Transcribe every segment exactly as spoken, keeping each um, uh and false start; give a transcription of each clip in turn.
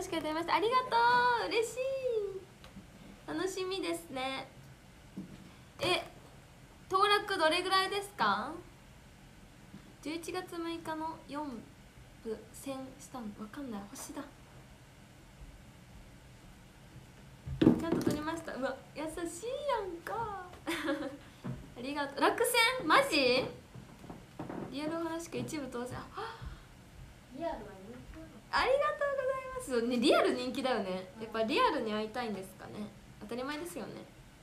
しくやってました。ありがとう、嬉しい、楽しみですね。え、当落どれぐらいですか？じゅういちがつむいかのよんぶせんしたのわかんない。星だ。ちゃんと取りました。うわ、優しいやんかありがとう。落選マジ？リアルお話か一部当選。 リアルは人気なの？ ありがとうございます、ね、リアル人気だよね。やっぱリアルに会いたいんですかね。当たり前ですよね。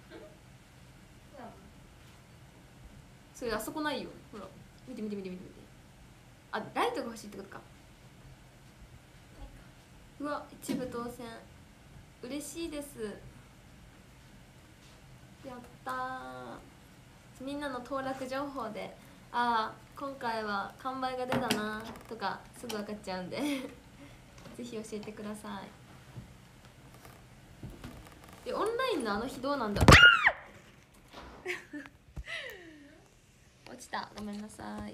それあそこないよ、ほら見て見て見て見て見て。あ、ライトが欲しいってことか。うわ、一部当選嬉しいです。やったー。みんなの当落情報で、ああ今回は完売が出たなとかすぐ分かっちゃうんでぜひ教えてください。え、オンラインのあの日どうなんだ落ちた、ごめんなさい。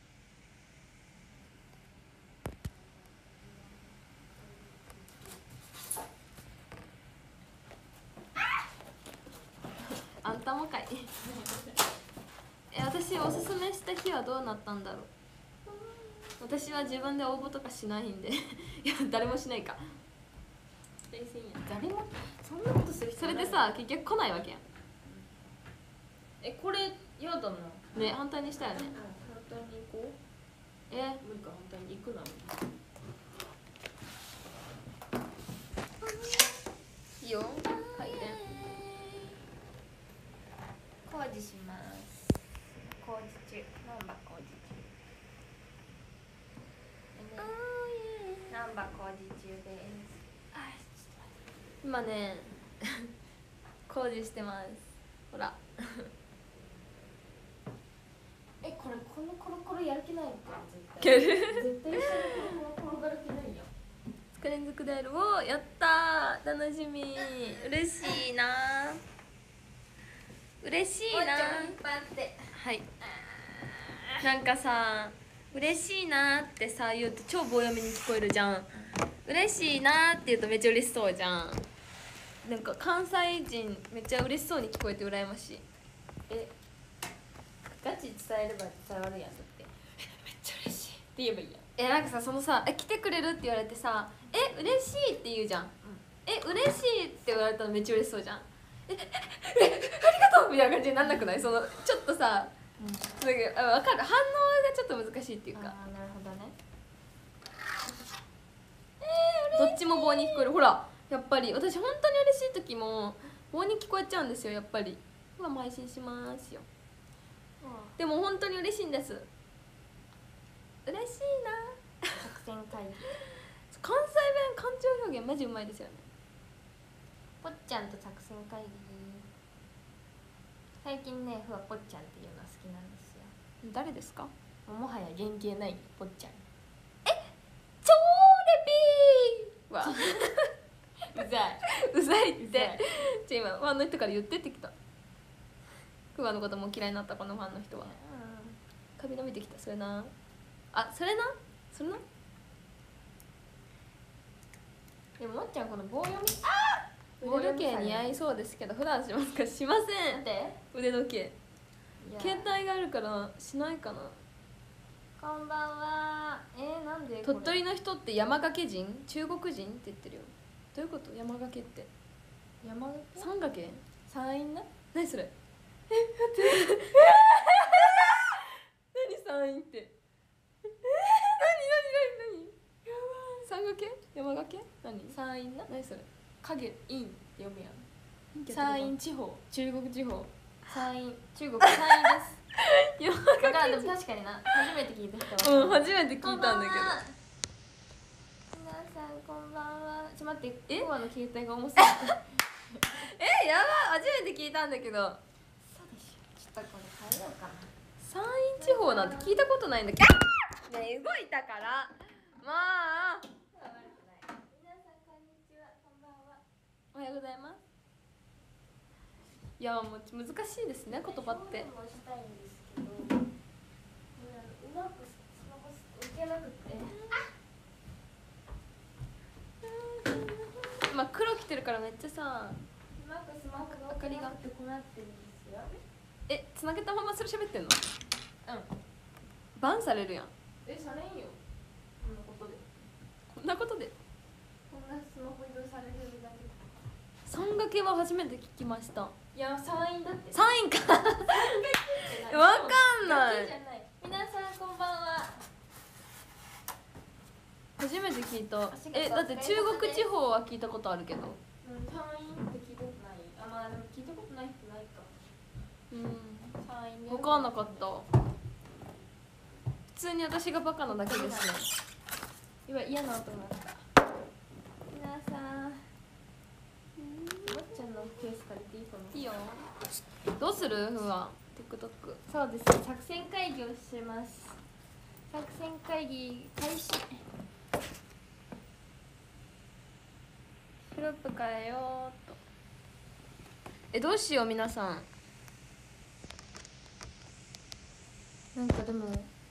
あんたもかいえ、私おすすめした日はどうなったんだろう。私は自分で応募とかしないんでいや誰もしないか。 冷静や。誰もそんなことする人。 それでさ結局来ないわけやん。 え、これやだな。 ね、反対にしたよね。 反対に行こう。 え、 無理か、反対に行くな。 いいよ、回転工事します。工事中、ナンバ工事中。ナンバ工事中です。 今ね工事してます。ほらえ、これこのコロコロやる気ないのか絶対。 やる絶対一緒にコロコロ転がる気ないよ。 ス連続でやる。おー、やったー、楽しみ、嬉しいなー、嬉しいなー。はい、なんかさ、嬉しいなーってさ言うと超棒読みに聞こえるじゃん。嬉しいなーって言うとめっちゃ嬉しそうじゃん。なんか関西人めっちゃ嬉しそうに聞こえて羨ましい。 え、ガチ伝えれば伝わるやん。だってめっちゃ嬉しいって言えばいいやん。 え、なんかさ、そのさ、え、来てくれるって言われてさ、え、嬉しいって言うじゃん、うん、え、嬉しいって言われたらめっちゃ嬉しそうじゃん。え、え、え、ありがとうみたいな感じになんなくない？そのちょっとさ、うん、なんかあ、分かる、反応がちょっと難しいっていうか。 あー、なるほどね。 えー、どっちも棒に聞こえる。ほら、やっぱり私本当に嬉しい時も棒に聞こえちゃうんですよ、やっぱり。うわ、配信しますよ、うん、でも本当に嬉しいんです。嬉しいな。 作戦会議関西弁感情表現マジうまいですよね。 ぽっちゃんと作戦会議。最近ね、ふわぽっちゃんっていうのは好きなんですよ。 誰ですか？ もはや原型ないぽっちゃん。 え、超レピーわうざいうざいって。じゃ今ファンの人から言ってってきた。クワのことも嫌いになった、このファンの人は。髪伸びてきた。それなあ、それなそれな。 でももっちゃんこの棒読み、 あー、腕時計似合いそうですけど普段しますか？しません。腕時計携帯があるからしないかな。 こんばんは。えー、なんで鳥取の人って山掛け人、中国人って言ってるよ。どういうこと？山掛けって山掛け、 三掛け、 山陰な。 何それ？え、待って何山陰って？えー、何何何何？三掛け？山掛け？何？ 山陰な。 何それ？ 影陰って読むやん。 山山陰地方、 中国地方。 山陰、中国山陰です山だから掛でも確かにな、初めて聞いた人け。 は。 うん、初めて聞いたんだけど。 皆さんこんばんは。ちょっと待って、 え、 コアの携帯が重すぎてえ、やばい、初めて聞いたんだけど。 そうでしょ。ちょっとこれ変えようかな。 山陰地方なんて聞いたことないんだけど。ねえ、動いたからまあ。 皆さんこんにちは、こんばんは。 おはようございます。いや、もう難しいですね、言葉って。 もしたいんですけど、うまくスマホ受けなくて。 からめっちゃさ、 なんかスマホが明かりがってこうなってるんですよ。 え、つなげたままそれ喋ってんの？ うん。 バンされるやん。 え、されんよ。こんなことで。 こんなことで。 こんなスマホ移動されるだけ。 さん掛けは初めて聞きました。 いや、サインだって。 サインか。わかんない。 じゃない。皆さんこんばんは。 初めて聞いた。え、だって中国地方は聞いたことあるけど。 うん、サインって聞いたことない。あ、まあでも聞いたことない人ないか。 うん。 サイン。 分かんなかった。普通に私がバカなだけですね。 今嫌な音になった。皆さん。もっちゃんのケース借りていいかな。 いいよ。どうする？ふわ。TikTok。 そうですね。作戦会議をします。作戦会議開始。 シロップ変えようと。え、どうしよう皆さん。 なんかでも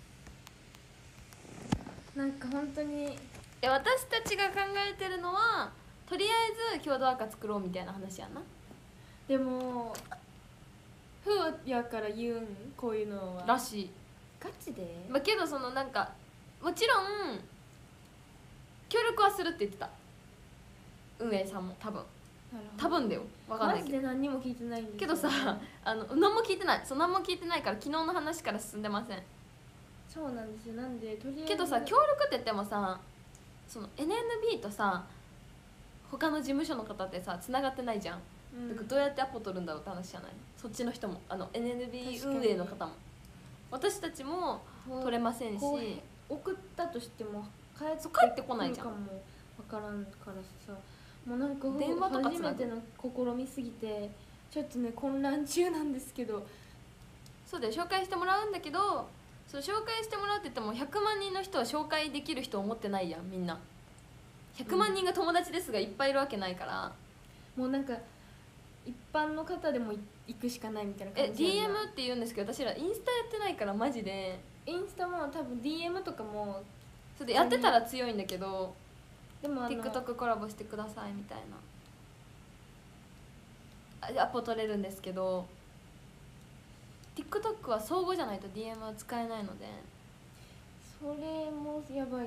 なんか本当にえ、私たちが考えてるのはとりあえず共同赤作ろうみたいな話やな。 でもふわやから言うんこういうのはらしい。 ガチで、 まあ、けどそのなんかもちろん協力はするって言ってた運営さんも。多分多分だよ、分かんないけど。 マジで何にも聞いてないんですけどさ、あの何も聞いてない。そう、何も聞いてないから昨日の話から進んでません。 そうなんですよ。なんでとりあえずけどさ、協力って言ってもさ、その エヌエヌビー とさ他の事務所の方ってさつながってないじゃん、 うん、 だからどうやってアポ取るんだろうって話じゃない。そっちの人もあの エヌエヌビー 運営の方も私たちも取れませんし、 送ったとしても帰って帰ってこないじゃん。 かも分からんからさ、もうなんか電話とか初めての試みすぎてちょっとね混乱中なんですけど。 そうだよ、紹介してもらうんだけど、そう紹介してもらうって言ってもひゃくまん人の人は紹介できる人を思ってないやんみんな。ひゃくまん人が友達ですがいっぱいいるわけないから、 うん、もうなんか一般の方でも行くしかないみたいな感えじ。 ディーエム って言うんですけど、私らインスタやってないからマジで。 インスタも多分 ディーエム とかもそれでやってたら強いんだけど、 でもあの TikTok コラボしてくださいみたいなアポ取れるんですけど、 TikTok は相互じゃないと ディーエム は使えないので、 それもやばいよな。 うん、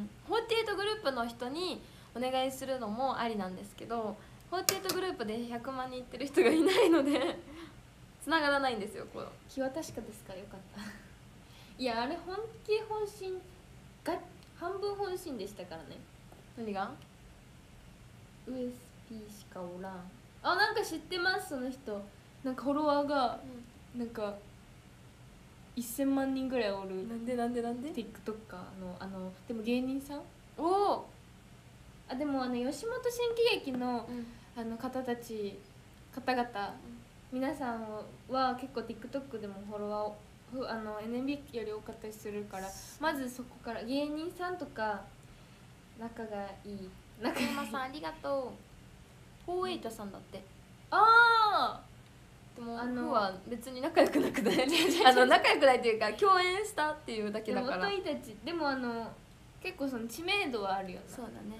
フォーティーエイトグループの人にお願いするのもありなんですけど、フォーティーエイトグループでひゃくまん人いってる人がいないので繋がらないんですよ。この気は確かですか。よかったいやあれ本気本心が半分本心でしたからね。 何がユーエスピー しかおらん。あ、なんか知ってます。その人なんかフォロワーがなんかせんまん人ぐらいおる。 なんでなんでなんで TikToker のあのでも芸人さん。 おお、 あ、でもあの吉本新喜劇の、 うん、 あの方たち方々、うん、皆さんは結構 TikTok でもフォロワーをあの エヌエヌビー より多かったりするから、まずそこから芸人さんとか仲がいい中山さんありがとう。フォーエイトさんだって。 ああでもあのフは別に仲良くなくないあの仲良くないっていうか共演したっていうだけだから。 でも私たちでもあの結構その知名度はあるよな。 そうだね、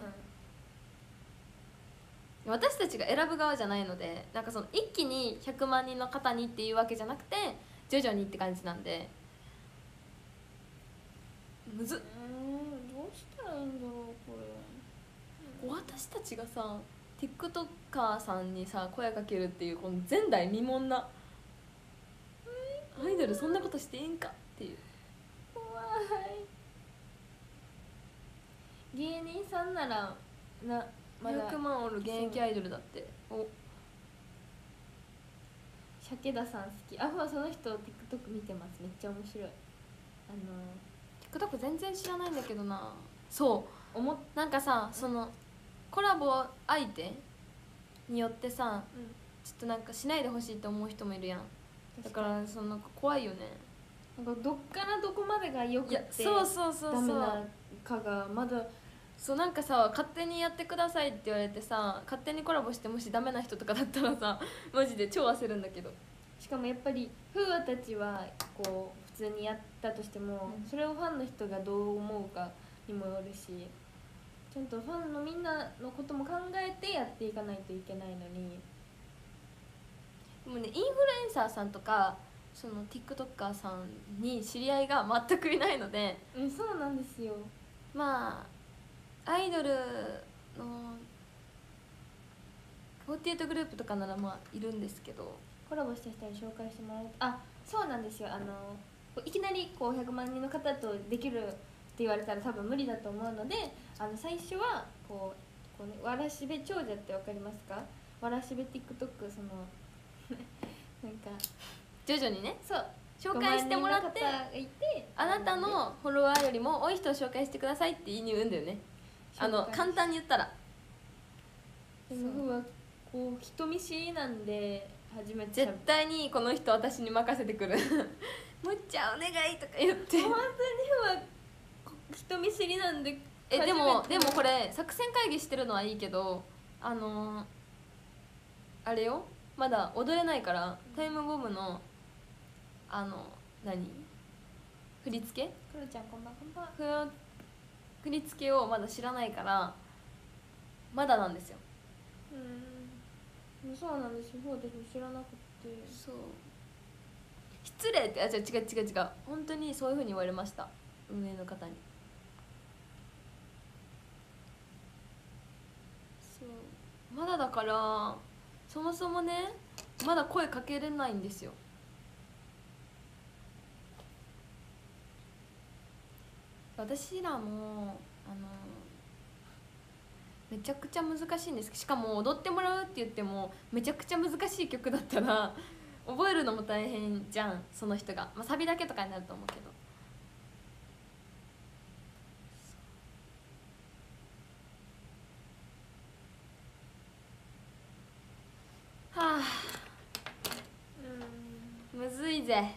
うん、私たちが選ぶ側じゃないので、なんかその一気にひゃくまん人の方にっていうわけじゃなくて徐々にって感じなんで、むずっ。 うん、どうしたらいいんだろうこれ。 私たちがさ TikToker さんにさ声かけるっていうこの前代未聞な、アイドルそんなことしていいんかっていう。 怖い。芸人さんならなまだひゃくまんおる現役アイドルだって。お鮭田さん好き。あ、ふわその人 TikTok 見てます。めっちゃ面白い。あの TikTok 全然知らないんだけどな。そう思っなんかさ、そのコラボ相手によってさ、うん、ちょっとなんかしないでほしいって思う人もいるやん。だからそのなんか怖いよね。 なんかどっからどこまでがよくてそうそうそうそうダメなかがまだ。 そうなんかさ、勝手にやってくださいって言われてさ、勝手にコラボしてもしダメな人とかだったらさマジで超焦るんだけど。 しかもやっぱりフーアたちはこう普通にやったとしても、うん、それをファンの人がどう思うかにもよるし、ちちゃんとファンのみんなのことも考えてやっていかないといけないのに。 でもねインフルエンサーさんとかその TikToker さんに知り合いが全くいないので、 うん、そうなんですよ。 まあアイドルのフォーティエイトグループとかならまあいるんですけど、 コラボした人に紹介してもらうと、あ、そうなんですよ。あのいきなりこうひゃくまん人の方とできるって言われたら多分無理だと思うので、あの最初はこうこうね、わらしべ長者ってわかりますか？わらしべ TikTok そのなんか徐々にねそう紹介してもらって、 ごまん人の方がいて、 あなたのフォロワーよりも多い人を紹介してくださいって言いに言うんだよね。あの簡単に言ったら。 でもふはこう人見知りなんで初めて絶対にこの人私に任せてくるむっちゃんお願いとか言って本当にふは人見知りなんで。 えでもでもこれ作戦会議してるのはいいけど、あのー、あれよ、まだ踊れないからタイムボムのあの何振り付けクロちゃんこんばんこんばん。 ふ振り付けをまだ知らないからまだなんですよ。 うん、そうなんですよ。私も知らなくて。 そう失礼って、あ、違う違う違う違う、本当にそういうふうに言われました、運営の方に。そうまだだからそもそもねまだ声かけれないんですよ。私らもあのめちゃくちゃ難しいんです。しかも踊ってもらうって言ってもめちゃくちゃ難しい曲だったら覚えるのも大変じゃん、その人が、まあ、サビだけとかになると思うけど。はあ、うん、むずいぜ。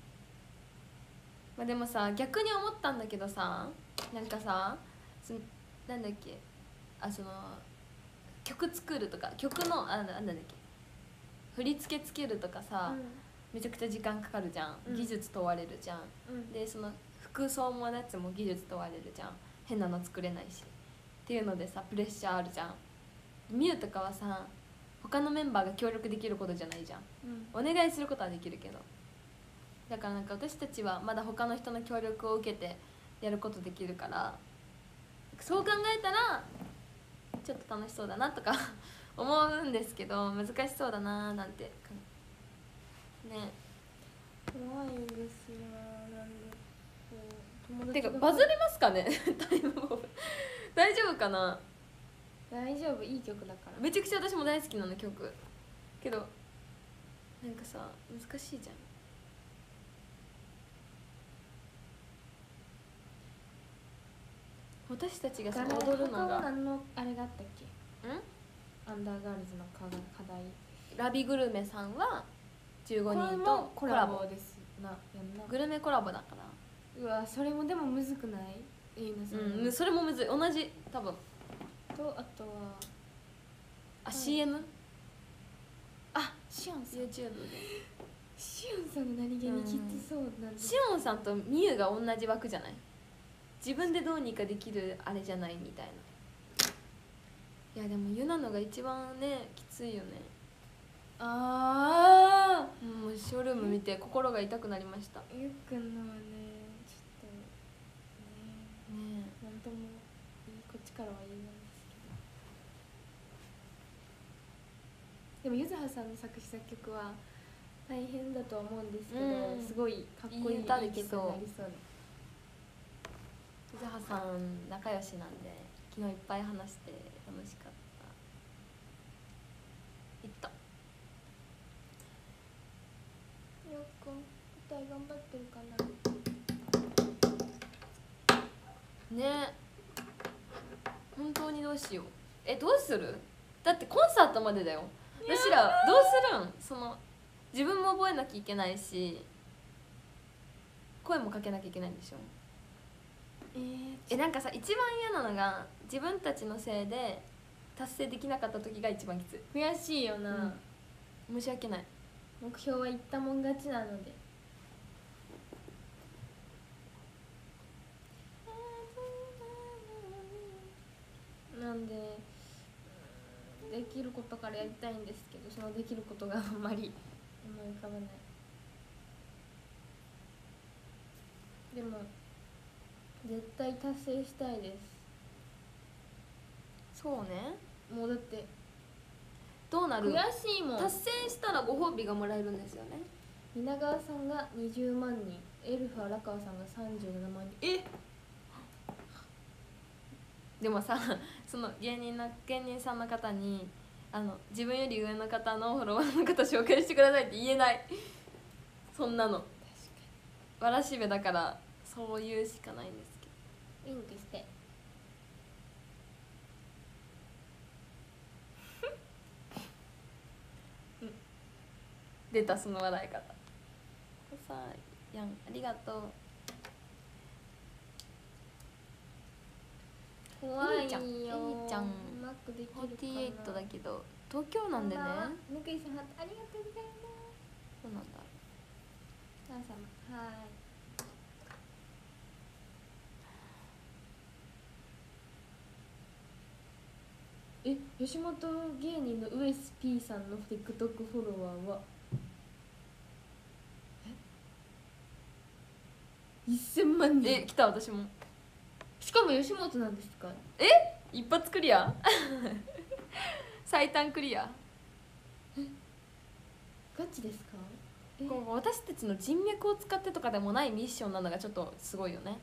まあ、でもさ逆に思ったんだけどさ、なんかさそなんだっけ、あその曲作るとか曲のあなんだっけ振り付けつけるとかさ、うん、めちゃくちゃ時間かかるじゃん、うん、技術問われるじゃん、うん、でその服装もやつも技術問われるじゃん、変なの作れないしっていうのでさプレッシャーあるじゃん。ミュウとかはさ他のメンバーが協力できることじゃないじゃん、うん、お願いすることはできるけど、だからなんか私たちはまだ他の人の協力を受けてやることできるから、そう考えたらちょっと楽しそうだなとか思うんですけど、難しそうだなーなんてね。 怖いんですよ。なんでこうてかバズりますかねタイムボム大丈夫かな。 大丈夫、いい曲だから。 めちゃくちゃ私も大好きなの曲けど、なんかさ難しいじゃん。私たちがさ踊るのが何のあれがあったっけ、んアンダーガールズの課題。ラビグルメさんはじゅうごにんとコラボですな、やんな。 グルメコラボだから。 うわ、それもでもむずくない？いいな、 それ、うん、それもむずい。同じ多分と、あとはあ、シーエム？ あ、シオンさん YouTube でシオンさんが何気にきつそうなんで、 シオンさんとミユが同じ枠じゃない？自分でどうにかできるあれじゃないみたいな。いやでもユナのが一番ねきついよね。 ああ、 もうショールーム見て心が痛くなりました。 ゆっくんのはねちょっとねえ、なんともこっちからは言えないですけど、でもゆずはさんの作詞作曲は大変だとは思うんですけど、うん、すごいかっこいい歌できそう。 ゆずはさん仲良しなんで昨日いっぱい話して楽しかった。いったよっくん歌い頑張ってるかなね。本当にどうしよう。え、どうする？だってコンサートまでだよ。私らどうするん？その自分も覚えなきゃいけないし声もかけなきゃいけないんでしょ。えー、えなんかさ一番嫌なのが自分たちのせいで達成できなかった時が一番きつい。 悔しいよな、 うん、申し訳ない。 目標は言ったもん勝ちなので。 できることからやりたいんですけど、そのできることがあんまり思い浮かばない。でも絶対達成したいです。 そうね。 もうだってどうなる？ 悔しいもん。 達成したらご褒美がもらえるんですよね。 蜷川さんがにじゅうまんにん、エルフ荒川さんがさんじゅうななまんにん。えでもさ、その芸人の芸人さんの方にあの自分より上の方のフォロワーの方紹介してくださいって言えない。そんなのわらしべだからそう言うしかないんですけウインクしてど。出たその笑い方さあやん、ありがとう。 怖いよ。 エリちゃんエリちゃんうまくできるかな。 フォーティーエイトだけど東京なんでね。 ぬくいさんありがとうございます。 そうなんだ。 母様はい。え、吉本芸人のウエス P さんの TikTok フォロワーはえせんまんにん。 え、来た。私も。 しかも吉本なんですか？ え、一発クリア最短クリア。 ガチですか？えこう私たちの人脈を使ってとかでもないミッションなのがちょっとすごいよね。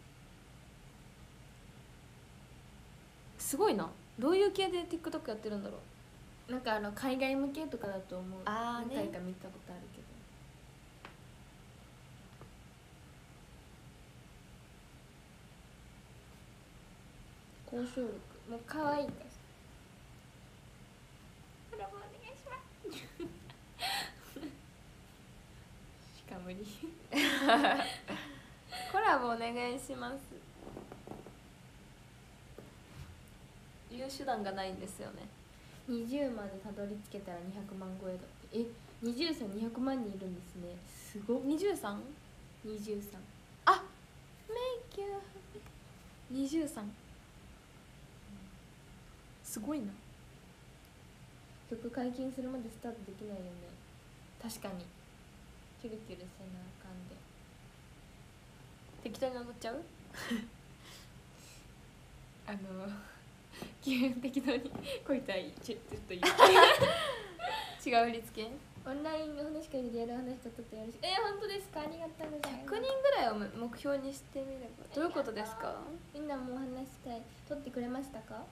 すごいな。どういう系で TikTok やってるんだろう。 なんかあの海外向けとかだと思う。 あーね何回か見たことあるけど。交渉力もう可愛いから。コラボお願いしますしか無理コラボお願いします。言う手段がないんですよね。 にじゅうまでたどり着けたらにひゃくまん超えだって。え、にじゅうさんにひゃくまんにんいるんですね。すごっ。 にじゅうさん？ にじゅうさん。 あ、Make you happy。にじゅうさん。すごいな。 曲解禁するまでスタートできないよね。確かにキュルキュルせなあかんで。 適当に踊っちゃうあの基本適当にこいたいちょっと言う違う振り付け。 オンラインの話会でリアル話とちょっとよろしい。えー、本当ですか？ありがとうございます。 ひゃくにんぐらいを目標にしてみれば。どういうことですか？ みんなもお話したい。撮ってくれましたか？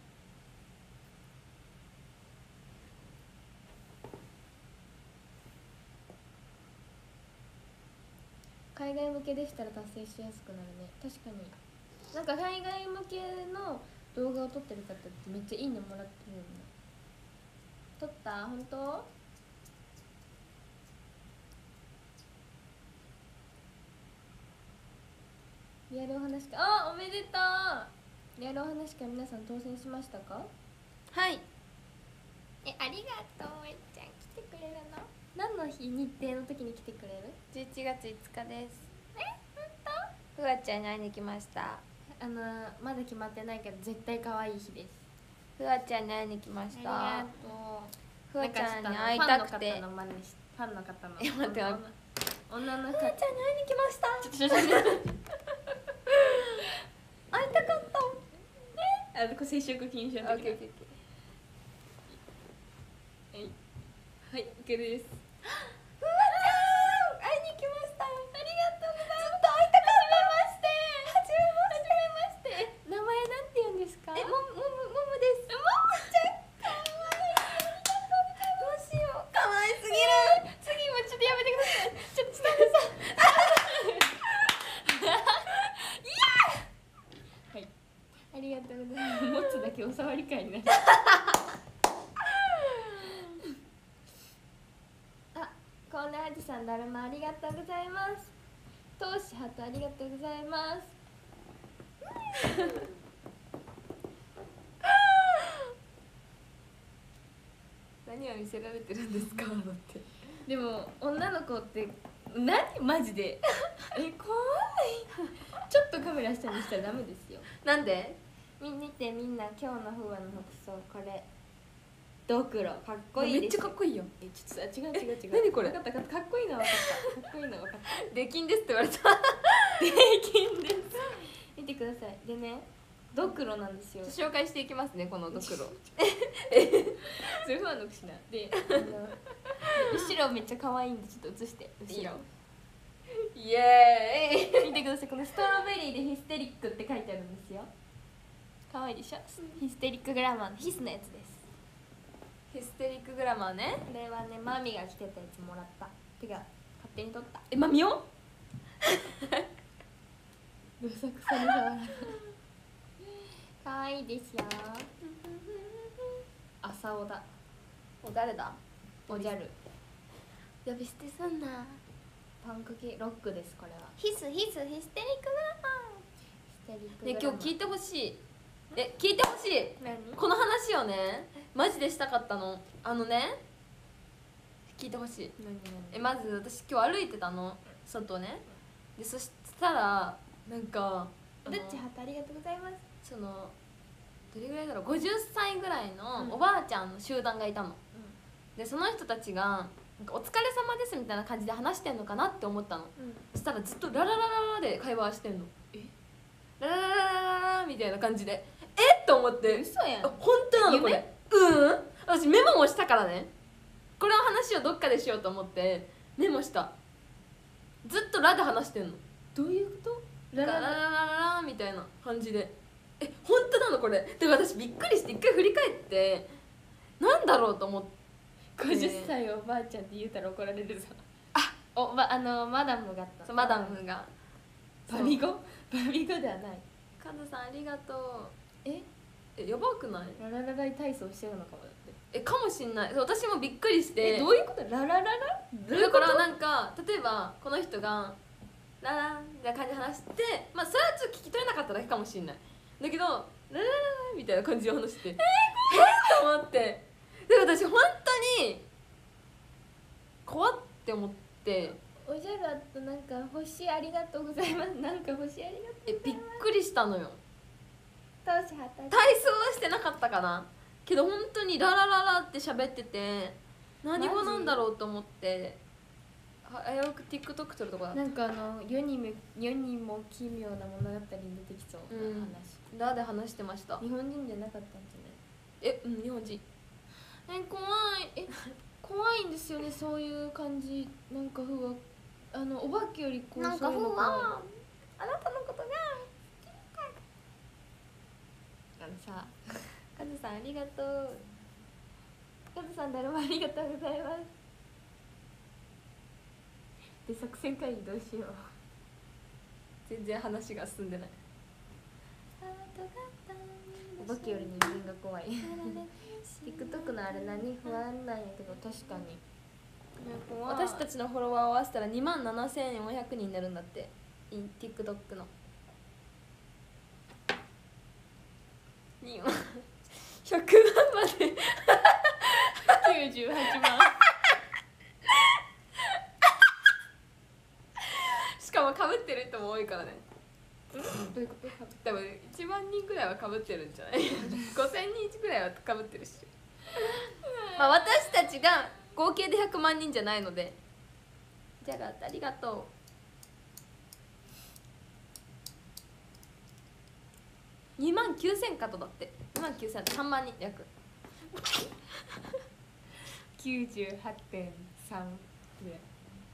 海外向けでしたら達成しやすくなるね。確かになんか海外向けの動画を撮ってる方ってめっちゃいいねもらってるよね。撮った？本当？リアルお話会、あ、おめでとう。リアルお話会皆さん当選しましたか？ はい。 え、ありがとう。えっちゃん来てくれるの？何の日日程の時に来てくれる？ じゅういちがついつかです。 え、本当？ ふわちゃんに会いに来ました。 あのまだ決まってないけど絶対可愛い日です。 ふわちゃんに会いに来ました。 ありがとう。 ふわちゃんに会いたくて。 ファンの方の真似し、ファンの方の。 え、待って待って。 女の子。 ふわちゃんに会いに来ました。 ちょっと待って。 会いたかった。 あ、これ接触禁止の時だ。 オッケーオッケーオッケー。 はい。はい、OK です。 ふわちゃん、会いに来ました。ありがとうございます。ずっと会いたかった。はじめまして。はじめまして。 え、名前なんて言うんですか？ え、もももももです。ももちゃん、かわいい。どうしよう。かわいすぎる。 次もちょっとやめてください。ちょっと下でさ。はい。ありがとうございます。持つだけお触り会になる。あ、コーンラージさん、だるまありがとうございます。トウシハトありがとうございます。 何を見せられてるんですかだって。 でも女の子って何マジでえ、怖い。ちょっとカメラ下にしたらダメですよ。 なんで？ み見てみんな今日のフワの服装これドクロかっこいいめっちゃかっこいいよ。 えちょっと違う違う違う何これ分かったかっこいいのは分かったかっこいいのは分かったできんですって言われた。 できんです見てください。でねドクロなんですよ。 紹介していきますね、このドクロ。 それ不安のくしなであの後ろめっちゃ可愛いんでちょっと映して後ろいいよイエーイ。 見てください。このストロベリーでヒステリックって書いてあるんですよ。可愛いでしょ、うん、ヒステリックグラマーのヒスのやつです。 ヒステリックグラマーね。 これはねマミが着てたやつもらった。てか勝手に撮った。 え、マミオどさくさに触ら可愛いですよ。朝尾だ。 お、誰だ。 おじゃる。 呼び捨てすんな。 パンク系ロックです。これはヒスヒスヒステリックグラマヒステリックー。ね、 グラマー今日聞いてほしい。え、聞いてほしい。 何この話をね、マジでしたかったの。あのね、聞いてほしい。 何何え、まず私今日歩いてたの、外ね。でそしたらなんかどっちハートありがとうございます。 そのどれぐらいだろう、ごじゅっさいぐらいうんのおばあちゃんの集団がいたの、でその人たちがなんかお疲れ様ですみたいな感じで話してんのかなって思ったの。 うんそしたらずっとラララララで会話してんの。 えララララララみたいな感じで、えっと思って、 嘘やん。 本当なのこれ。うん私メモもしたからね、これの話をどっかでしようと思ってメモした。ずっとラで話してんの。 どういうこと？ ララララララみたいな感じで、え、本当なのこれ。で私びっくりして一回振り返ってなんだろうと思って、 ごじゅっさいおばあちゃんって言うたら怒られるぞ。あおばあのマダムがあった。 そうマダムがバビ語？バビ語ではない。 カズさんありがとう。 ええ、やばくない？ ララララ体操してるのかもだって。 え、かもしんない。私もびっくりして。 えどういうこと？ララララだからなんか例えばこの人がラランみたいな感じで話して、まあそれはちょっと聞き取れなかっただけかもしんないだけど、ララララみたいな感じで話してえー、えー、と思って、で私本当に怖って思って、 おじゃるあとなんか星ありがとうございます。なんか星ありがとうございえ、 ます。 びっくりしたのよ。 投資はた体操はしてなかったかなけど本当にララララって喋ってて、何語なんだろうと思って、危うく TikTok 撮るとこだった。 なんかあの世にも世にも奇妙な物語に出てきそうな話、 うん、ラで話してました。 日本人じゃなかったんじえ、うん、日本人。 ゃない？え怖い。え怖いんですよね、そういう感じ。なんかふわあのお化けよりこうなんかそういうのふわあなたのことがあのさカズさんありがとう。 カズさん誰もありがとうございます。で作戦会議どうしよう。 全然話が進んでない。 お化けより人間が怖いTikTok のあれ何不安なんやけど確かに私たちのフォロワーを合わせたらにまんななせんよんひゃくにんになるんだって。 TikTok のにまんひゃくまんまできゅうじゅうはちまんしかもかぶってる人も多いからね。 どういうこと？ 多分いちまんにんくらいはかぶってるんじゃないごせんにんくらいはかぶってるしまあ私たちが合計でひゃくまんにんじゃないので。じゃあありがとう。にまんきゅうせんかとだって。にまんきゅうせん、さんまんにん約きゅうじゅうはちてんさんぐらい。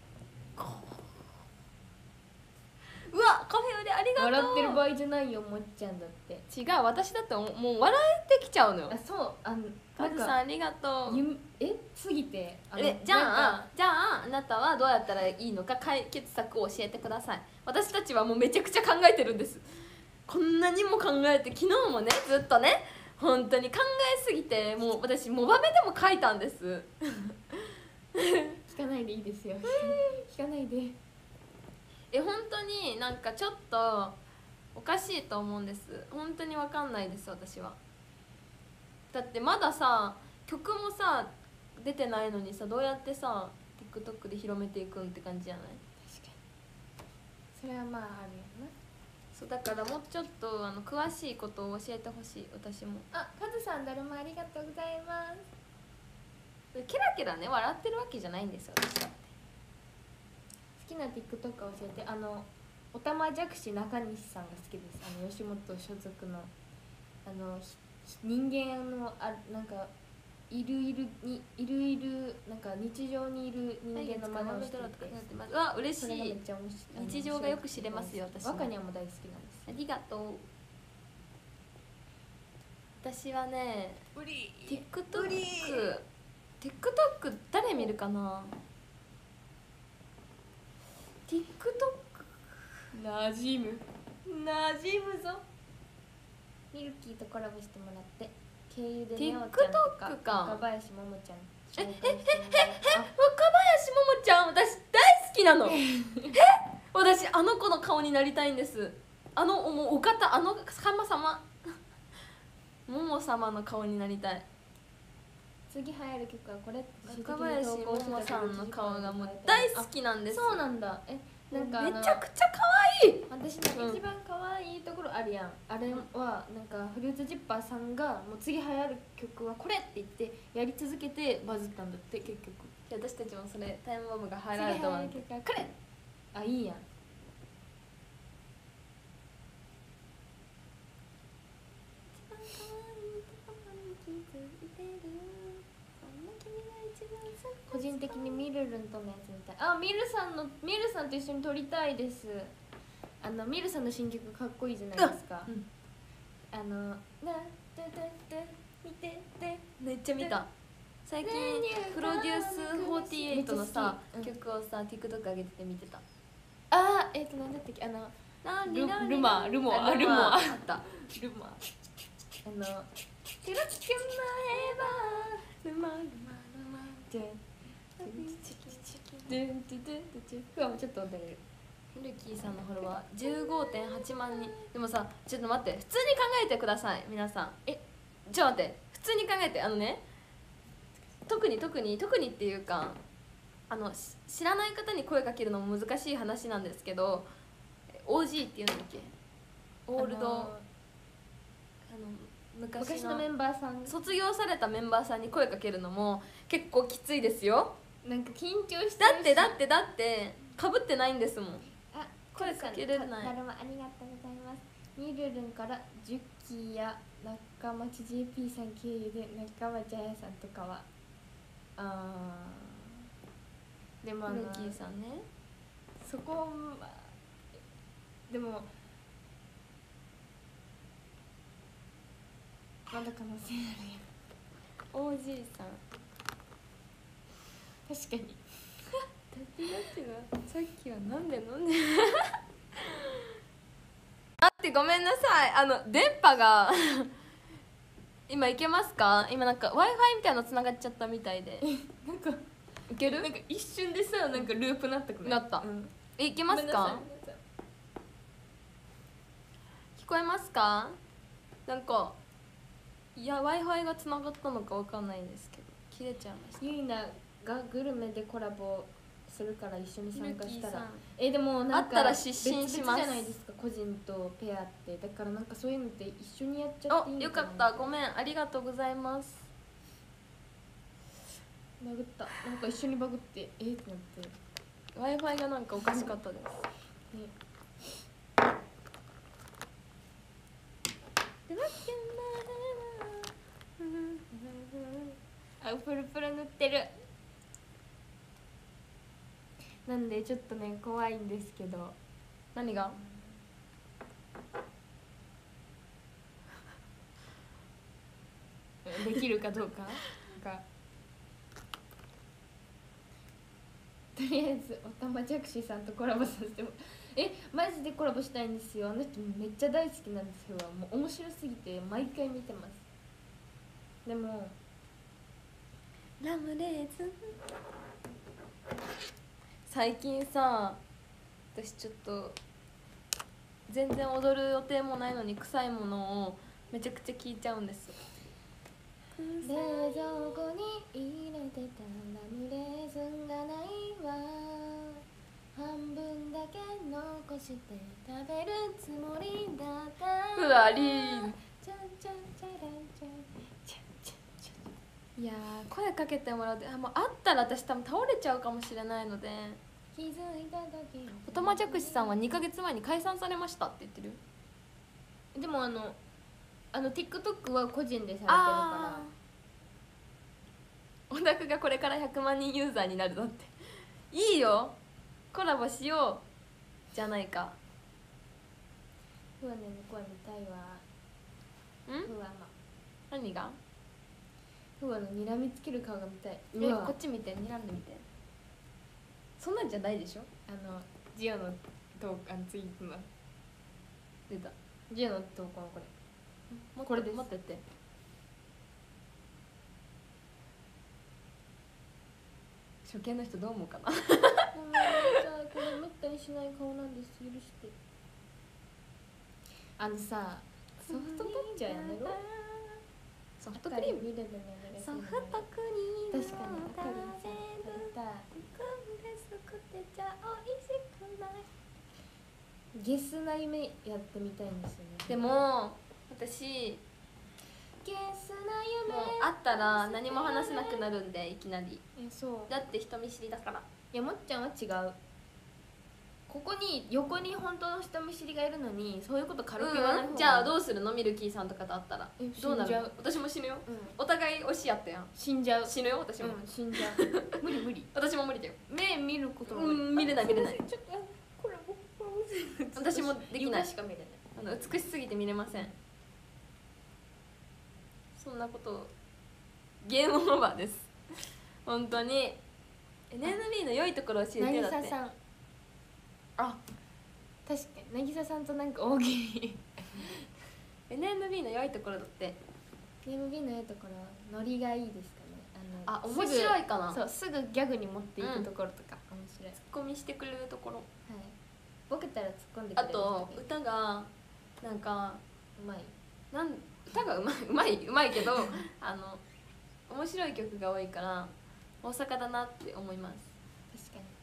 うわ、カフェオレありがとう。 笑ってる場合じゃないよ、もっちゃんだって。 違う、私だってもう笑えてきちゃうのよ。 あ、そうあのカズさんありがとう。 ゆえすぎてあのえじゃなんかあじゃああなたはどうやったらいいのか解決策を教えてください。私たちはもうめちゃくちゃ考えてるんです。こんなにも考えて、昨日もねずっとね本当に考えすぎて、もう私モバメでも書いたんです聞かないでいいですよ聞かないで。 え本当になんかちょっとおかしいと思うんです。本当に分かんないです。私はだってまださ曲もさ出てないのにさ、どうやってさ TikTok で広めていくんって感じじゃない？ 確かにそれはまああるよな。 そうだからもうちょっとあの詳しいことを教えてほしい。私もあ、カズさんだるまありがとうございます。 ケラケラね笑ってるわけじゃないんですよ私だって。 好きな TikTok 教えて。あのおたまじゃくし中西さんが好きです。あの吉本所属のあの人間のあなんかいるいるにいるいるなんか日常にいる人間の真似をしていて、 うわ嬉しそれがめっい。 ちゃ面白い。 日常がよく知れますよ私も。 若にはも大好きなんです。 ありがとう。私はね TikTok TikTok 誰見るかな。 TikTok なじむなじむぞ。ミルキーとコラボしてもらって経由でネオちゃんとか TikTok か若林ももちゃんええええええ若林ももちゃん私大好きなのえ私あの子の顔になりたいんです。あのもうお方あの様様もも様の顔になりたい。 次流行る曲はこれ。 若林ももさんの顔がもう大好きなんです。 そうなんだ。えなんかめちゃくちゃ可愛い。 私の一番可愛いところあるやん、うん、あれはなんかフルーツジッパーさんがもう次流行る曲はこれって言ってやり続けてバズったんだって結局。 私たちもそれタイムボムが流行ると思う。 次流行る曲はこれ。あいいやん。個人的にミルルンとのやつみたい。あミルさんのミルさんと一緒に撮りたいです。あのミルさんの新曲かっこいいじゃないですか、うん、あの「なだだだ見てて」 めっちゃ見た。最近プロデュースフォーティーエイトのさ、うん、曲をさ TikTok 上げてて見てた。 あーえっ、ー、となんだったっけあのルルマルモアルモアあったルマあの「キラキラエヴァルマルマルマ」じゃうわちょっと踊れる。 ミルキーさんのフォロワー じゅうごてんはちまんにん。でもさちょっと待って普通に考えてください皆さん。えちょっと待って普通に考えて。あのね特に特に特にっていうかあの知らない方に声かけるのも難しい話なんですけど オージー っていうんだっけオールド、あの昔 の, 昔のメンバーさん卒業されたメンバーさんに声かけるのも結構きついですよ。 なんか緊張してだってだってだってかぶってないんですもん。 あ声かけれない。 だるまありがとうございます。ミルルンからジュッキーや中町 ジェーピー さん経由で中町彩さんとかはあーでもあのミルキーさんねそこはでもまだ可能性あるやん。 オージー さん確かにだってだってさっきはなんでなんで待ってごめんなさい。あの電波が今いけますか。今なんか ワイファイ みたいなのつながっちゃったみたいでなんかいける。 なんか一瞬でさなんかループなったくないなった、うん、えいけますか。聞こえますか。なんかいや ワイファイ がつながったのかわかんないんですけど切れちゃいました。 ゆいながグルメでコラボするから一緒に参加したらえでもなんかあったら失神します。 別々じゃないですか個人とペアって。だからなんかそういうのって一緒にやっちゃっていいのかな。よかったごめんありがとうございます。 バグったなんか一緒にバグってえー、ってなってワイファイ がなんかおかしかったです、ね、 あプルプル塗ってる。なんでちょっとね怖いんですけど。 何ができるかどうかがとりあえずおたまじゃくしさんとコラボさせてもえマジでコラボしたいんですよ。あの人めっちゃ大好きなんですよ。もう面白すぎて毎回見てます。でもラムレーズン最近さ私ちょっと全然踊る予定もないのに臭いものをめちゃくちゃ聞いちゃうんです。 冷蔵庫に入れてたラムレーズンがないわ半分だけ残して食べるつもりだったうわりーチャンチャンチャランチャンチャンチャンチャンいやー声かけてもらうで、あもう会ったら私多分倒れちゃうかもしれないので。 気づいた時おたまじゃくしさんはにかげつまえに解散されましたって言ってる。 でもあのあの TikTok は個人でされてるかああオタクがこれからひゃくまんにんユーザーになるぞって。いいよコラボしようじゃないか。 らふわねの声見たいわ。 んふわま何が。 ふわの睨みつける顔が見たい。 えうわこっち見て睨んでみて。そんなんじゃないでしょ。 あのジオの投あのツイートの出た。 ジオの投稿のこれもこれです持ってって初見の人どう思うかな。 ごめんなさいこれめったにしない顔なんです許して。あのさソフトタッチはやめろ。 ソフトクリーム。 見るのにお願いすソフるのトクリーム確かにあかりんさん食べたい。ゲスな夢やってみたいんですよね。 でも私ゲスな夢もう会ったら何も話せなくなるんでいきなり。 えそうだって人見知りだから。 いやもっちゃんは違う。ここに横に本当の人見知りがいるのにそういうこと軽く言わない方がいい、 うん、じゃあどうするのミルキーさんとかと会ったら。 えどうなるの。 死んじゃう。 私も死ぬよ。 うんお互い推しやったやん。 死んじゃう。 死ぬよ私も、 うん死んじゃう無理無理。 私も無理だよ。 目見ることもうん見れない見れない。 ちょっとあこれこれ私もできない。 床しか見れない。 あの美しすぎて見れません。そんなことゲームオーバーです本当に。 エヌエヌビー の良いところを教えてだって。 渚さんあ確かに渚さんとなんか大喜利エヌエヌビー の良いところだって。 エヌビー のいいところはノリがいいですかね。あのあ面白いかな。 そうすぐギャグに持っていくところとか、面白い。 ツッコミしてくれるところ。 はいボケたら突っ込んでくれるあと人がいい。 歌がなんかうまい。 なん歌がうまいうまいうまいけどあの面白い曲が多いから大阪だなって思います。 確かに。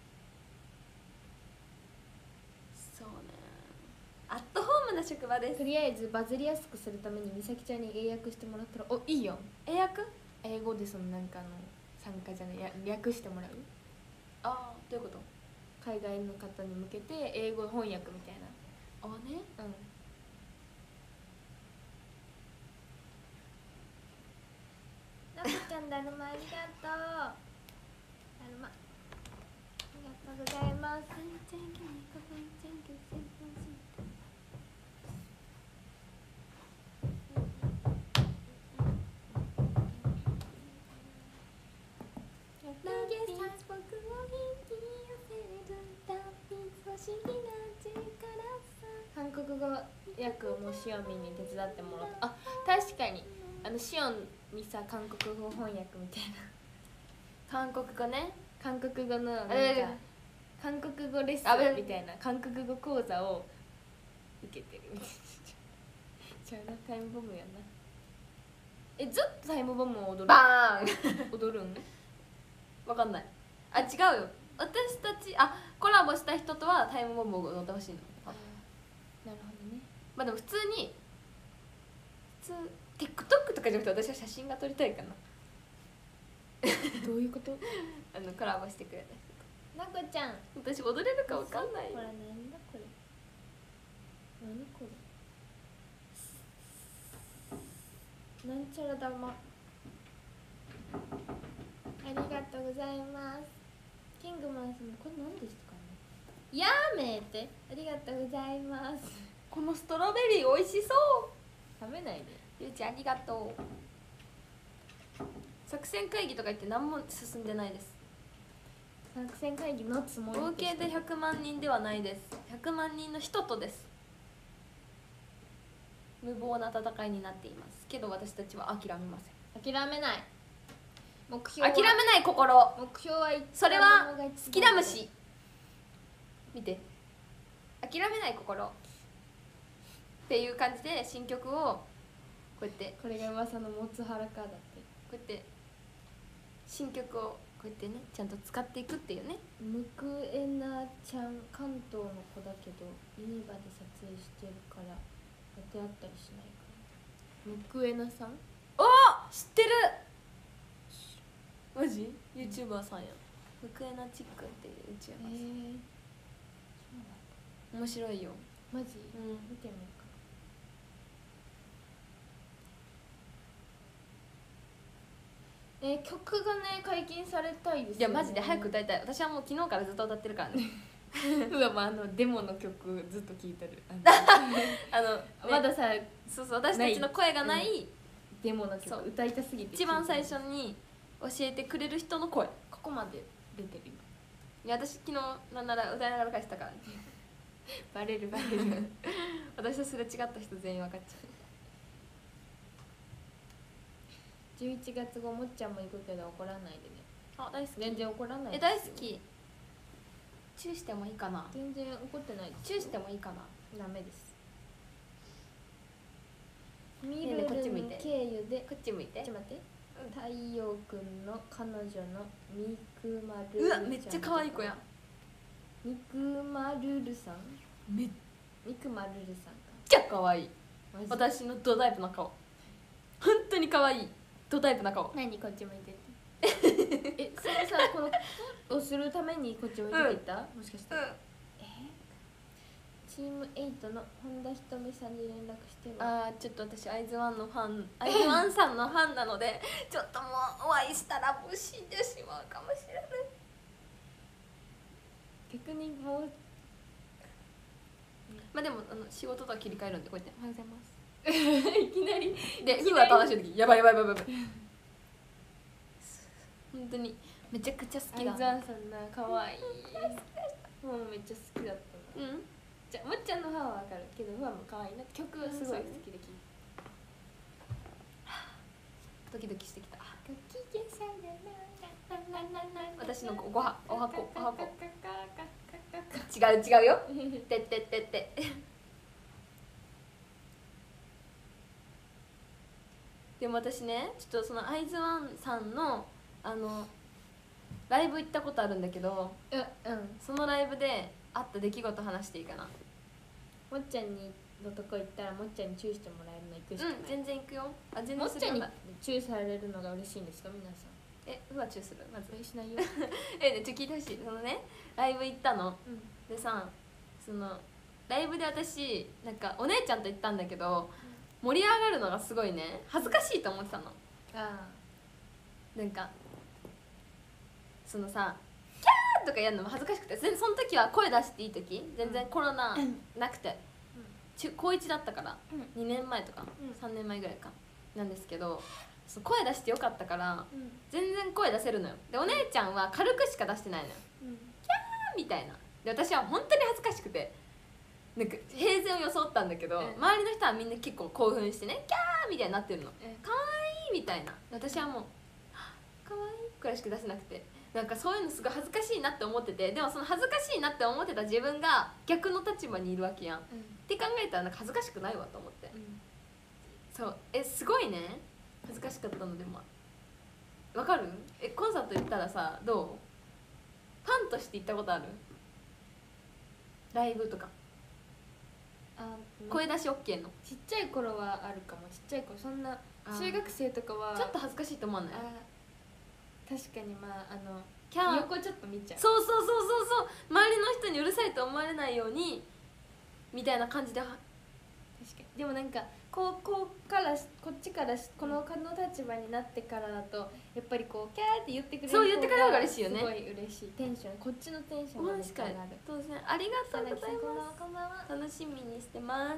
そうね。アットホームな職場ですと。りあえずバズりやすくするために美咲ちゃんに英訳してもらったらおいいよ。 英訳。 英語でそのなんかあの参加じゃないや略してもらう。 ああどういうこと。 海外の方に向けて英語翻訳みたいな。 あね。 うんなこちゃんだるまありがとう。だるまありがとうございます。韓国語訳をもうしおみんに手伝ってもらった。あ確かにあのしおんにさ韓国語翻訳みたいな韓国語ね。 韓国語のなんかえ韓国語レッスあべンみたいな韓国語講座を受けてるみたいな。ちゃうなタイムボムやな。えずっとタイムボムを踊るバーン踊るんわかんない。あ違うよ。私たちあコラボした人とはタイムボムを踊ってほしいの。 なるほどね。 まあでも普通に普通 TikTok とかじゃなくて私は写真が撮りたいかな。 どういうこと。 あのコラボしてくれた人なこちゃんと。私踊れるかわかんない。 これなんだこれ何これなんちゃら玉ありがとうございます。キングマンさんこれ何ですかね。やめてありがとうございます。 このストロベリー美味しそう。 食べないで。 ゆうちゃんありがとう。作戦会議とか言って何も進んでないです。 作戦会議のつもり合計でひゃくまんにんではないです。ひゃくまんにんの人とです。無謀な戦いになっていますけど私たちは諦めません。 諦めない目標は諦めない心。 目標はそれは好きな虫。見て諦めない心っていう感じで新曲をこうやってこれが噂の持つ腹かだって。 こうやって新曲をこうやってねちゃんと使っていくっていうね。 ムクエナちゃん関東の子だけどユニバで撮影してるから当てあったりしないかな。ムクエナさんお知ってる。 マジ YouTuber さんや福江なちっくんっていう YouTuber さん、 えー、 面白いよ。 マジ、 うん、 見てみようか。えー、曲がね解禁されたいですよね。 いやマジで早く歌いたい。私はもう昨日からずっと歌ってるからねうわ、まあ、あのデモの曲ずっと聴いてる。 あの、ね、 まださ、 そうそう、私たちの声がない、うん、 デモの曲歌いたすぎて一番最初に教えてくれる人の声、 ここまで出てる今。 いや私昨日なんなら歌いながら返したからねバレるバレる私とすれ違った人全員分かっちゃう。 じゅういちがつごもっちゃんも行くけど怒らないでね。 あ、大好き。 全然怒らない。 え、大好き。チューしてもいいかな。 全然怒ってないです。 チューしてもいいかな。 ダメです。ミルルン経由でこっち向いて。 ちょっと待って、うん、太陽くんの彼女のミクマルル。 うわ、めっちゃ可愛い子やん。 ミクマルルさん。 めミクマルルさんか。 めっちゃ可愛い。私のドタイプな顔。本当に可愛い。ドタイプな顔。 何こっち向いてってえ、それさ、このをするためにこっち向いてって言った、うん、もしかして、うん、えチームエイトの本田ひとみさんに連絡しては。あー、ちょっと私アイズワンのファンアイズワンさんのファンなのでちょっともうお会いしたらもう死んでしまうかもしれない。 逆にもうまあでもあの仕事とは切り替えるんでこうやって「おはようございます」 いきなりで、ふうは楽しい時やばいやばいやばいやばい本当にめちゃくちゃ好きだ。 アイズワンさんな、かわいいもうめっちゃ好きだったの。うん、じゃあもっちゃんのファンは分かるけど、ファンも可愛いな。曲すごい好きで聴いて、 ドキドキしてきた。 ごきげんさよ私のごはおはこおはこ違う違うよてってってってでも私ね、ちょっとそのアイズワンさんのあのライブ行ったことあるんだけど、 うん、 そのライブであった出来事話していいかな。 もっちゃんにのとこ行ったらもっちゃんにチューしてもらえるの行くしかない。 うん、全然行くよ。あ、全然もっちゃんにチューされるのが嬉しいんですか皆さん。 え、うわチューするまずしないよえ、ね、ちょっと聞いてほしい。そのね、ライブ行ったの、うん、でさ、そのライブで私なんかお姉ちゃんと行ったんだけど、盛り上がるのがすごいね恥ずかしいと思ってたの。ああ、なんかそのさキャーとかやるのも恥ずかしくて、全然その時は声出していい時、全然コロナなくて、中高いちだったから、にねんまえとかさんねんまえぐらいかなんですけど、そう声出してよかったから、全然声出せるのよ。でお姉ちゃんは軽くしか出してないのよ、キャーみたいな。で私は本当に恥ずかしくて、なんか平然を装ったんだけど、周りの人はみんな結構興奮してね、キャーみたいになってるの、可愛いみたいな。私はもう可愛いくらいしか出せなくて、なんかそういうのすごい恥ずかしいなって思ってて、でもその恥ずかしいなって思ってた自分が逆の立場にいるわけやん、うん、って考えたらなんか恥ずかしくないわと思って、うん、そうえすごいね恥ずかしかったのでもわかる。えコンサート行ったらさどう、ファンとして行ったことある？ライブとかあ声出し OK の。 ちっちゃい頃はあるかも。ちっちゃい頃そんな中学生とかはちょっと恥ずかしいと思わない？ 確かに、まああのキャー横ちょっと見ちゃう。 そうそうそうそうそう、周りの人にうるさいと思われないようにみたいな感じで。確かに。でもなんかこうこうからこっちからこのこの立場になってからだとやっぱりこうキャーって言ってくれる方がそう言ってくれる方が嬉しいよね。 すごい嬉しい。テンションこっちのテンションがめっちゃ上がる。 当然ありがとうございます。 こんばんは。 楽しみにしてます。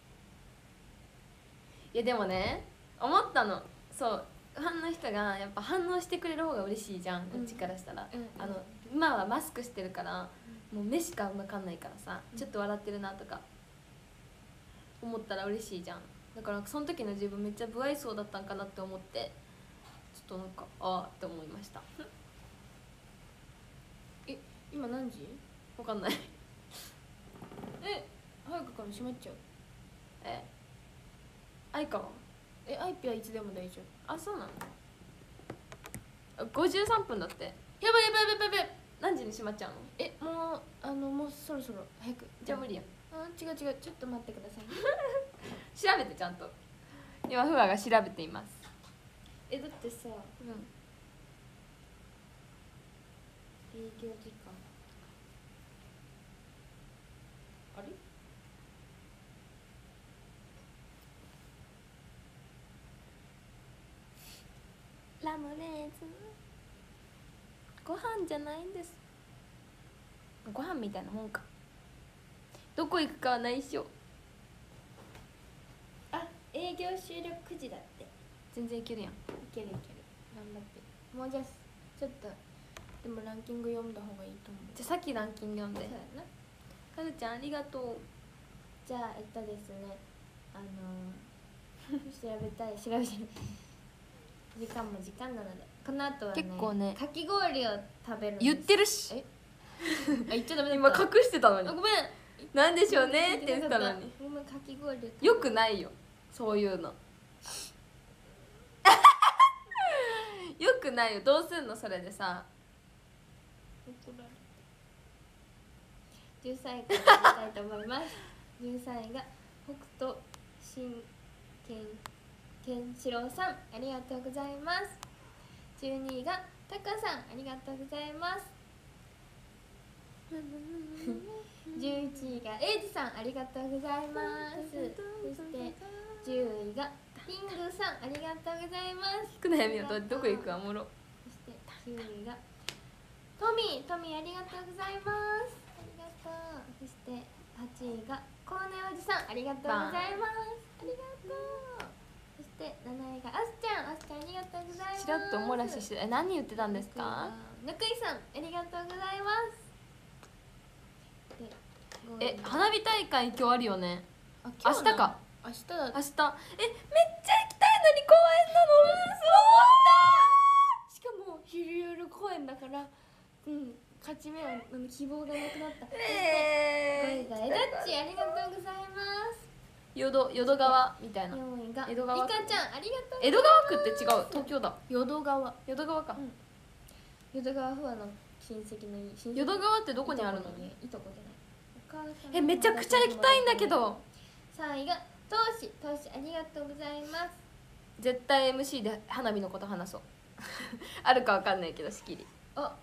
いやでもね思ったの、そうファンの人がやっぱ反応してくれる方が嬉しいじゃん、こっちからしたら、うん、あの今はマスクしてるから、うん、もう目しか分かんないからさ、うん、ちょっと笑ってるなとか思ったら嬉しいじゃん。だからその時の自分めっちゃ不愛想だったんかなって思って、ちょっとなんかああって思いましたえ、今何時？ 分かんないえ、早くから閉まっちゃう。 え、あいかはえ、アイピはいつでも大丈夫。あ、そうなの？ごじゅうさんぷんだって。やばいやばいやばいやばい。何時に閉まっちゃうの？ え、もうあのもうそろそろ早く。 じゃあ無理やん。 あ、違う違う、ちょっと待ってください調べてちゃんと。今フワが調べています。 え、だってさ、うん、 営業時間あれラムレーズンご飯じゃないんです。ご飯みたいなもんか。どこ行くかは内緒。 あ、営業終了くじだって。 全然いけるやん。 いけるいける、頑張って。もうじゃあちょっとでもランキング読んだ方がいいと思う。 じゃあさっきランキング読んで。 そうやな。 かるちゃんありがとう。 じゃあえっとですね、あのー、調べたい調べてる時間も時間なので、この後はね、 結構ねかき氷を食べるんです。 言ってるし。 えあ、言っちゃダメだった。 今隠してたのにあ、ごめん。 なんでしょうねって言ってたのに。 ごめん、かき氷を食べる。 よくないよそういうの。よくないよ。どうすんのそれでさ。 怒られる。じゅうさんいからいきたいと思います。じゅうさんいが北斗神健健志郎さん、ありがとうございます。じゅうにいがタカさん、ありがとうございます。じゅういちいがエイジさん、ありがとうございます。そしてじゅういがリングさん、ありがとうございます。 聞く悩みはどどこ行くかおもろ。 そしてきゅういがトミー、トミーありがとうございます。ありがとう。そしてはちいがコウネおじさん、ありがとうございます。ありがとう。そしてなないがあすちゃん、あすちゃんありがとうございます。 ちらっとおもらしして、え何言ってたんですか。 ぬくいさん、ありがとうございます。でえ花火大会今日あるよね。 あ明日か。 明日だ。 明日えめっちゃ行きたいのに公園なの。 しかも昼夜公演だからうん勝ち目はうん希望がなくなった。 えー、 ごいがえだっち、ありがとうございます。 淀淀川みたいな。 よんいが江戸川区リカちゃん、ありがとう。 江戸川区って違う。東京だ。 淀川。 淀川か。 淀川フアの親戚のいい親戚。 淀川ってどこにあるの。 いとこじゃない。お母さんえめちゃくちゃ行きたいんだけど。 さんいがトウシ、トウシありがとうございます。 絶対 エムシー で花火のこと話そう。あるかわかんないけど仕切り。 あ、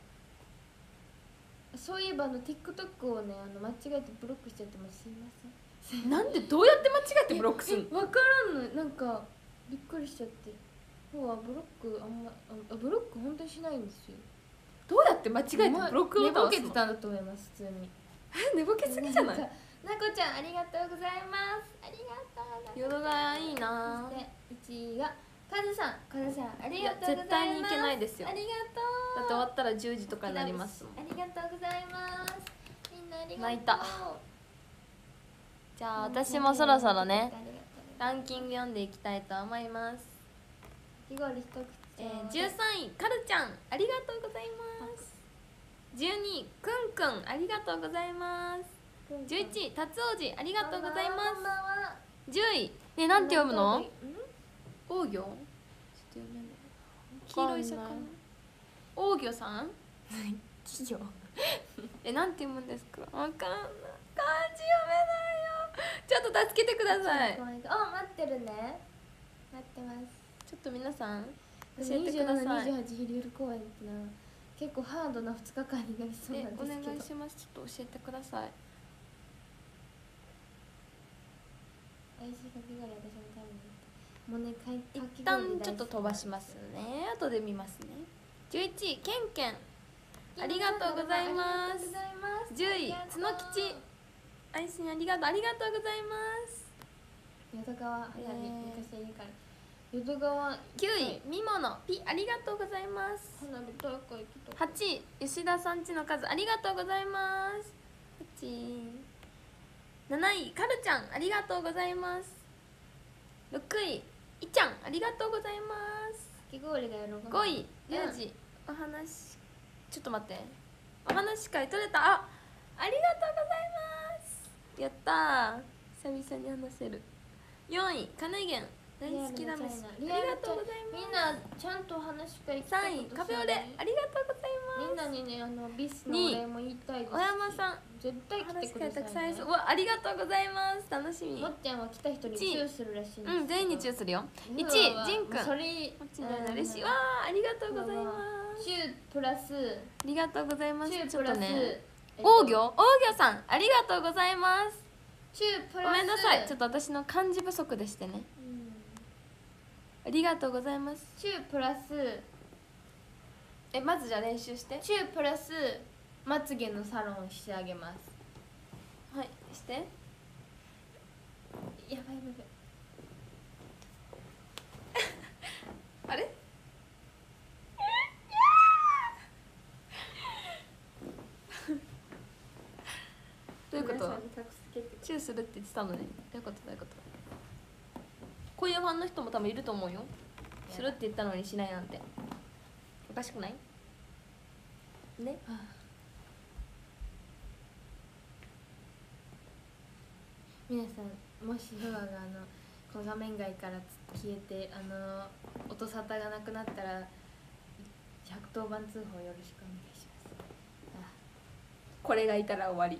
そういえばあの TikTok をね、あの間違えてブロックしちゃってます。すいません。 なんでどうやって間違えてブロックすんの。 わからんの、なんかびっくりしちゃって。もうブロックあんまあブロック本当にしないんですよ。 どうやって間違えてブロックを寝ぼ倒すの。 けてたんだと思います。普通に。 え寝ぼけすぎじゃない。 なこちゃん、ありがとうございます。ありがとう。 淀川いいな。 そしていちいがカズさん、カズさんありがとうございます。 絶対に行けないですよ。 ありがとう。 だって終わったらじゅうじとかになりますもん。 ありがとうございます。みんなありがとう。 泣いた。じゃあ私もそろそろねランキング読んでいきたいと思います。 かき氷一口。 えー、じゅうさんいカルちゃん、ありがとうございます。じゅうにいくんくん、ありがとうございます。じゅういちいたつおじ、ありがとうございます。じゅういね、なんて読むの。王魚ちょっと読めない。黄色い魚。王魚さん企業え、なんて読むんですか。わかんない、漢字読めないよ。ちょっと助けてください。 あ、待ってるね。待ってます。 ちょっと皆さん教えてください。 にじゅうなな、にじゅうはち昼夜公演ってな結構ハードなふつかかんになりそうなんですけど、 お願いします。ちょっと教えてください。 美味しいかき氷、私も食べにもうね、かき氷一旦ちょっと飛ばしますね。後で見ますね。じゅういちいけんけん、ありがとうございます。じゅういつのきち、アイスにありがとう、ありがとうございます。 淀川花火、昔いいから淀川。 きゅういみものピ、ありがとうございます。 花火大会来た。 はちい吉田さんちの数、ありがとうございます。はちなないかるちゃん、ありがとうございます。ろくいいちゃん、ありがとうございます。 かき氷がやろう。 ごいゆうじ、お話ちょっと待って、お話会取れた。あ、ありがとうございます。やったー、久々に話せる。よんいかなげん、大好きだめし、ありがとうございます。 みんなちゃんと話会行きさんいカフェオレ、ありがとうございます。 みんなにね、あのビスのお礼も言いたいです。 小山さん、 絶対来てくださいね。 最初、うわ、ありがとうございます。楽しみ。 もっちゃんは来た人にチューするらしいんです。 うん、全員にチューするよ。いちいジンくん、 それ嬉しい。わー、ありがとうございます。 ます。 チュープラスありがとうございます。 チューちょっとね、 プラスえっと王魚王魚さんありがとうございます。 チュープラスごめんなさい、ちょっと私の漢字不足でしてね。 うんありがとうございます。 チュープラスえ、まずじゃあ練習して。 チュープラスまつげのサロンしてあげます。 はい、してやばいやばいやばいあれどういうこと？ 皆さんに助けてチューするって言ってたのね。どういうことどういうこと？こういうファンの人も多分いると思うよ。するって言ったのにしないなんておかしくない？ね。 はあ皆さんもしフワがあのこの画面外から消えてあの音沙汰がなくなったらひゃくとおばん通報よろしくお願いします。あこれがいたら終わり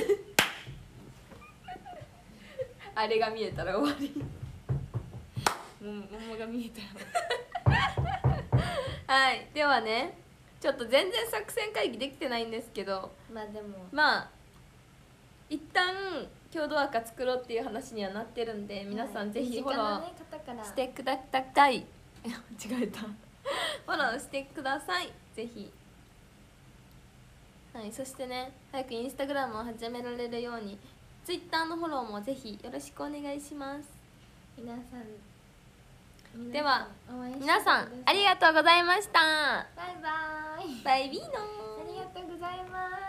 あれが見えたら終わりも桃が見えたはい、ではね、ちょっと全然作戦会議できてないんですけど、 まあでもまあ一旦共同赤作ろうっていう話にはなってるんで、皆さんぜひフォローしてください。間違えたフォローしてください、ぜひ。はい、そしてね、早くインスタグラムを始められるようにツイッターのフォローもぜひよろしくお願いします。 皆さんでは皆皆さんさんありがとうございました。 バイバイバイビーノー。 ありがとうございます。